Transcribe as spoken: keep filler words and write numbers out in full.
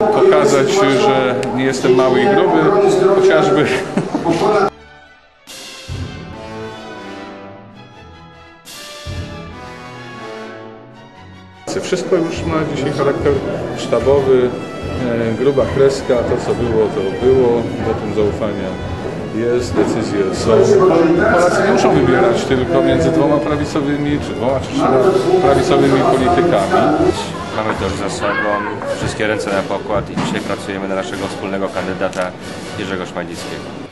Pokazać, że nie jestem mały i gruby, chociażby. Wszystko już ma dzisiaj charakter sztabowy, e, gruba kreska, to co było, to było, wotum zaufania jest, decyzje są. Polacy nie muszą wybierać tylko między dwoma prawicowymi, czy dwoma, czy trzema prawicowymi politykami. Mamy to już za sobą, wszystkie ręce na pokład i dzisiaj pracujemy na naszego wspólnego kandydata Jerzego Szmajdzickiego.